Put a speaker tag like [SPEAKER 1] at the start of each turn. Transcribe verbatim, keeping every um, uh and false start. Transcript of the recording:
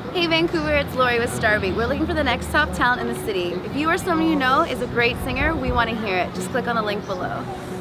[SPEAKER 1] Hey Vancouver, it's Lori with StarBeat. We're looking for the next top talent in the city. If you or someone you know is a great singer, we want to hear it. Just click on the link below.